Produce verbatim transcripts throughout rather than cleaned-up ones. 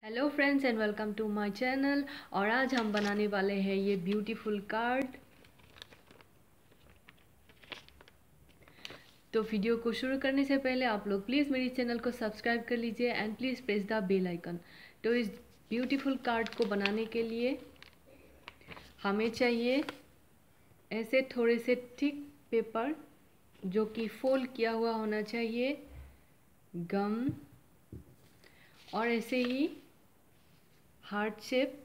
Hello friends and welcome to my channel. और आज हम बनाने वाले हैं ये ब्यूटीफुल कार्ड। तो वीडियो को शुरू करने से पहले आप लोग प्लीज़ मेरे चैनल को सब्सक्राइब कर लीजिए and please press the bell icon. तो इस ब्यूटीफुल कार्ड को बनाने के लिए हमें चाहिए ऐसे थोड़े से थिक पेपर जो कि फोल्ड किया हुआ होना चाहिए, गम, और ऐसे ही हार्ट शेप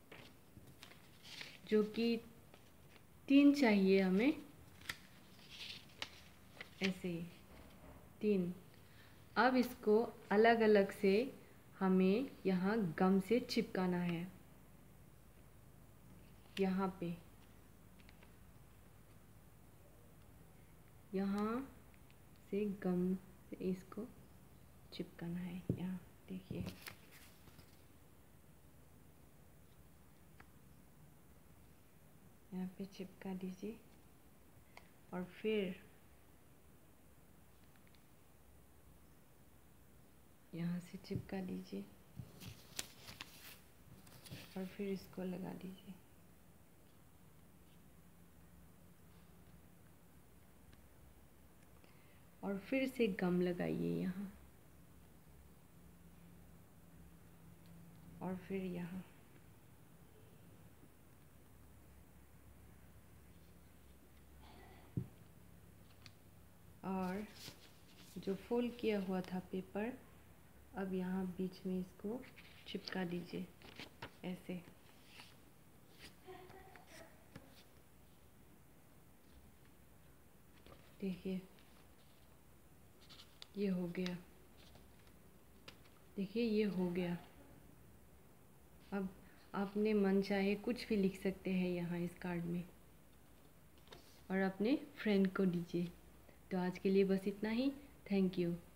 जो कि तीन चाहिए हमें, ऐसे ही तीन। अब इसको अलग अलग से हमें यहाँ गम से चिपकाना है, यहाँ पे, यहाँ से गम से इसको चिपकाना है। यहाँ देखिए, यहाँ पे चिपका दीजिए और फिर यहाँ से चिपका दीजिए और फिर इसको लगा दीजिए। और फिर से गम लगाइए यहाँ, और फिर यहाँ, और जो फोल्ड किया हुआ था पेपर, अब यहाँ बीच में इसको चिपका दीजिए ऐसे। देखिए ये हो गया, देखिए ये हो गया। अब आपने मन चाहे कुछ भी लिख सकते हैं यहाँ इस कार्ड में और अपने फ्रेंड को दीजिए। तो आज के लिए बस इतना ही। Thank you.